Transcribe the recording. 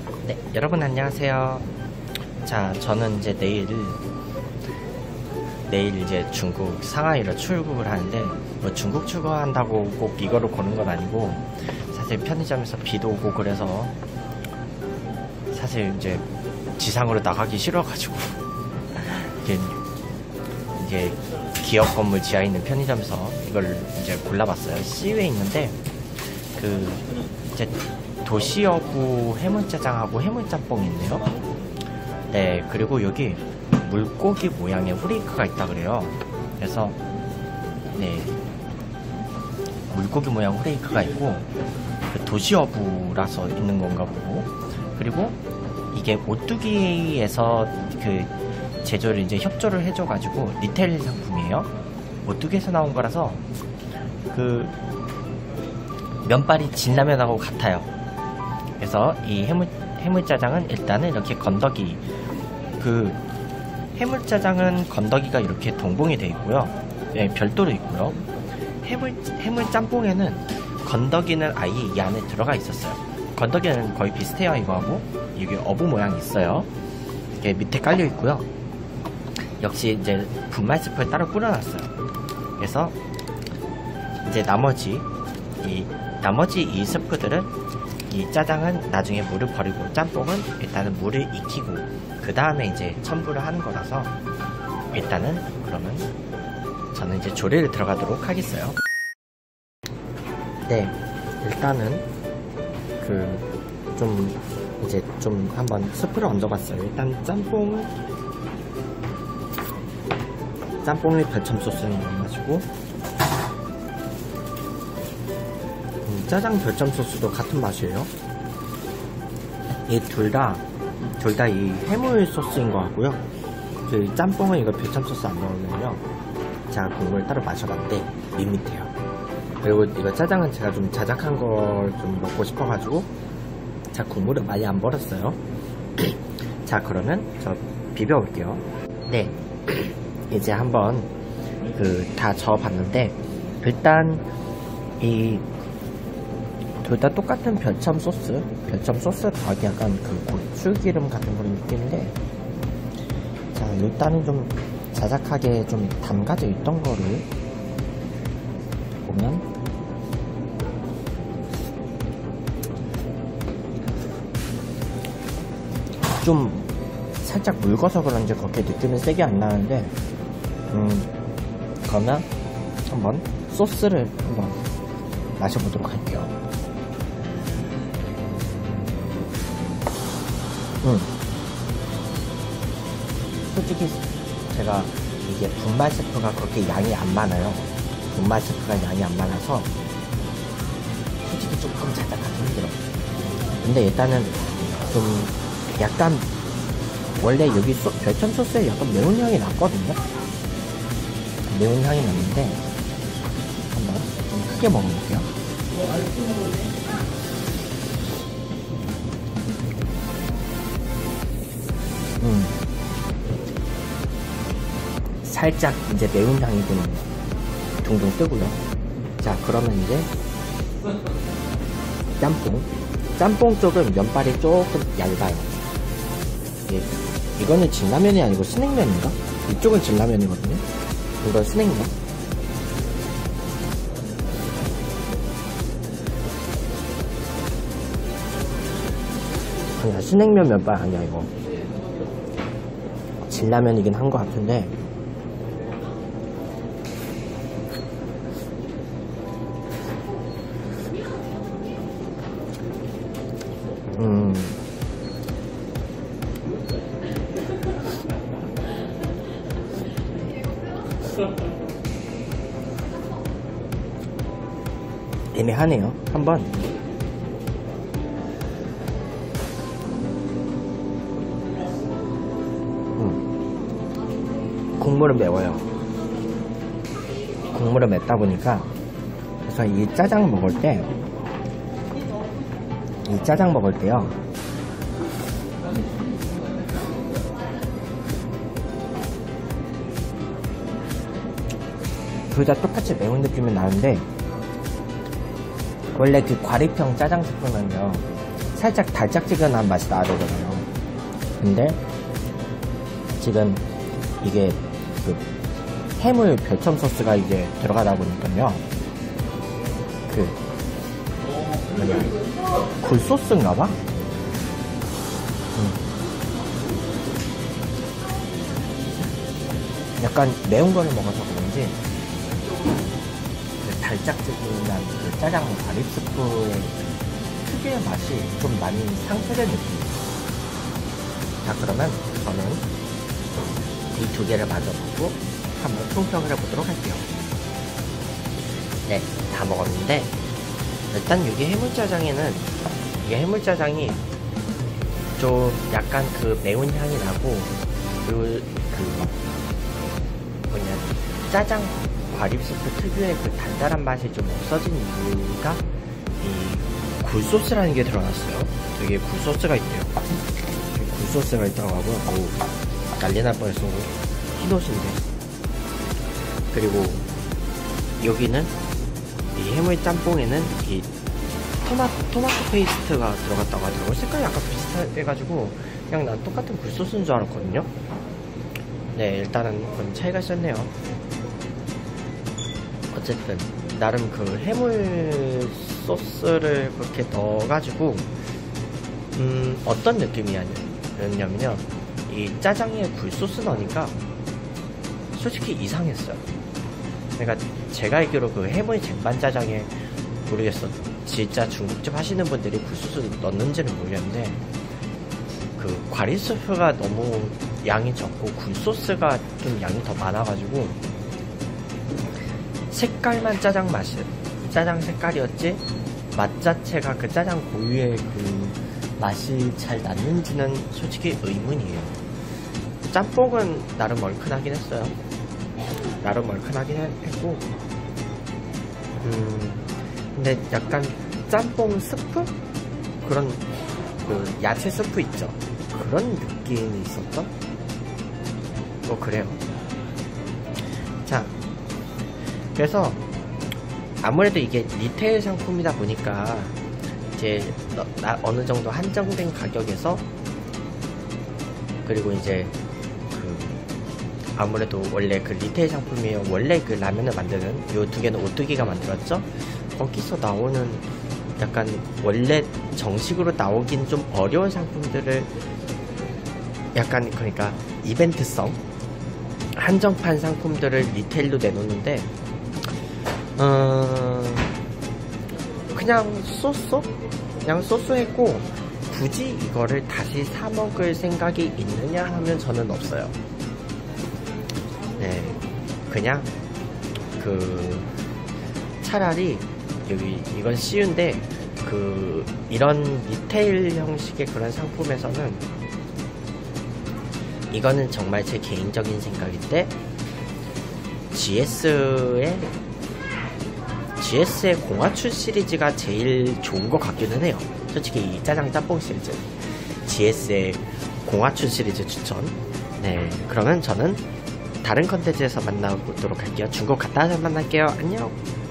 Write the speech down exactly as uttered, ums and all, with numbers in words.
네, 여러분 안녕하세요. 자, 저는 이제 내일 내일 이제 중국 상하이로 출국을 하는데, 뭐 중국 출국한다고 꼭 이거로 고른 건 아니고, 사실 편의점에서 비도 오고 그래서 사실 이제 지상으로 나가기 싫어가지고 이게 이게 기업 건물 지하에 있는 편의점에서 이걸 이제 골라봤어요. 씨유에 있는데 그 이제 도시어부 해물짜장하고 해물짬뽕이 있네요. 네, 그리고 여기 물고기 모양의 후레이크가 있다 그래요. 그래서 네, 물고기 모양 후레이크가 있고, 그 도시어부라서 있는 건가 보고, 그리고 이게 오뚜기에서 그 제조를 이제 협조를 해줘가지고 리테일 상품이에요. 오뚜기에서 나온 거라서 그 면발이 진라면하고 같아요. 그래서 이 해물, 해물짜장은 일단은 이렇게 건더기, 그 해물짜장은 건더기가 이렇게 동봉이 되어 있고요. 네, 별도로 있고요. 해물, 해물짬뽕에는 건더기는 아예 이 안에 들어가 있었어요. 건더기는 거의 비슷해요, 이거하고. 이게 어부 모양이 있어요. 이게 밑에 깔려 있고요. 역시 이제 분말 스프를 따로 뿌려놨어요. 그래서 이제 나머지 이 나머지 이 스프들은, 이 짜장은 나중에 물을 버리고, 짬뽕은 일단은 물을 익히고 그 다음에 이제 첨부를 하는 거라서, 일단은 그러면 저는 이제 조리를 들어가도록 하겠어요. 네, 일단은 그 좀 이제 좀 한번 스프를 얹어봤어요. 일단 짬뽕 짬뽕에 별첨 소스를 넣어가지고, 음, 짜장 별첨 소스도 같은 맛이에요. 이 둘 다 둘 다 이 해물 소스인 것 같고요. 그 짬뽕은 이거 별첨 소스 안 넣으면요, 제가 국물 따로 마셔봤는데 밋밋해요. 그리고 이거 짜장은 제가 좀 자작한 걸 좀 먹고 싶어가지고 자, 국물을 많이 안 버렸어요. 자, 그러면 저 비벼볼게요. 네, 이제 한번 그 다 저어봤는데, 일단 이 둘 다 똑같은 별첨 소스, 별첨 소스 더하기 약간 그 고추기름 같은 그런 느낌인데, 자, 일단은 좀 자작하게 좀 담가져 있던 거를 보면, 좀 살짝 묽어서 그런지 그렇게 느낌은 세게 안 나는데, 음, 그러면 한번 소스를 한번 마셔보도록 할게요. 음, 솔직히 제가 이게 분말 스프가 그렇게 양이 안 많아요. 분말 스프가 양이 안 많아서 솔직히 조금 자작하기 힘들어. 근데 일단은 좀 약간, 원래 여기 소, 별첨 소스에 약간 매운 향이 났거든요. 매운 향이 났는데 한번 좀 크게 먹어볼게요. 음, 살짝 이제 매운 향이 좀 둥둥 뜨고요. 자, 그러면 이제 짬뽕 짬뽕 쪽은 면발이 조금 얇아요. 예, 이거는 진라면이 아니고 스낵면인가? 이쪽은 진라면이거든요. 이건 스낵면. 아니야, 스낵면 면발 아니야, 이거. 진라면이긴 한 것 같은데, 음, 애매하네요. 한번 음. 국물은 매워요. 국물은 맵다 보니까, 그래서 이 짜장 먹을 때 이 짜장 먹을 때요, 둘 다 똑같이 매운 느낌이 나는데, 원래 그 과리평 짜장 스프는요 살짝 달짝지근한 맛이 나야 되잖아요. 근데 지금 이게 그 해물 별첨 소스가 이제 들어가다 보니까요, 그 뭐냐 굴소스인가봐? 음. 약간 매운 거를 먹어서 그런지 그 달짝지근한 그 짜장 가립 스프의 특유의 맛이 좀 많이 상쇄된 느낌이에요. 자, 그러면 저는 이 두 개를 마저 먹고 한번 총평을 해보도록 할게요. 네, 다 먹었는데 일단 여기 해물짜장에는 이게 해물짜장이 좀 약간 그 매운 향이 나고, 그리고 그 뭐냐 짜장 과립스프 특유의 그 달달한 맛이 좀 없어진 이유가 이 굴소스라는 게 들어갔어요. 여기에 굴소스가 있대요. 굴소스가 있더라고요. 오, 난리 날 뻔했어. 흰옷인데. 그리고 여기는 이 해물 짬뽕에는 이 토마, 토마토 페이스트가 들어갔다고 하더라고요. 색깔이 약간 비슷해가지고 그냥 난 똑같은 굴소스인 줄 알았거든요. 네, 일단은 그건 차이가 있었네요. 어쨌든 나름 그 해물 소스를 그렇게 넣어가지고 음 어떤 느낌이었냐면요, 이 짜장에 굴소스 넣으니까 솔직히 이상했어요. 그러니까 제가 알기로 그 해물 쟁반짜장에, 모르겠어, 진짜 중국집 하시는 분들이 굴소스 넣는지는 모르겠는데 그 과리스프가 너무 양이 적고 굴소스가 좀 양이 더 많아가지고 색깔만 짜장 맛이, 짜장 색깔이었지 맛 자체가 그 짜장 고유의 그 맛이 잘 났는지는 솔직히 의문이에요. 짬뽕은 나름 얼큰하긴 했어요. 나름 얼큰하긴 했고 음 근데 약간 짬뽕 스프? 그런 그 야채 스프 있죠? 그런 느낌이 있었던? 뭐 그래요. 자, 그래서 아무래도 이게 리테일 상품이다 보니까 이제 나 어느 정도 한정된 가격에서, 그리고 이제 그 아무래도 원래 그 리테일 상품이에요. 원래 그 라면을 만드는 요 두 개는 오뚜기가 만들었죠. 거기서 나오는 약간 원래 정식으로 나오긴 좀 어려운 상품들을 약간, 그러니까 이벤트성 한정판 상품들을 리테일로 내놓는데 어... 그냥 쏘쏘? 그냥 쏘쏘했고 굳이 이거를 다시 사 먹을 생각이 있느냐 하면 저는 없어요. 네, 그냥 그 차라리 여기 이건 씨유인데 그 이런 리테일 형식의 그런 상품에서는 이거는 정말 제 개인적인 생각인데 지에스의 지에스의 공화춘 시리즈가 제일 좋은 것 같기는 해요. 솔직히 이 짜장 짬뽕 시리즈 지에스의 공화춘 시리즈 추천. 네, 그러면 저는 다른 컨텐츠에서 만나보도록 할게요. 중국 갔다 와서 만날게요. 안녕.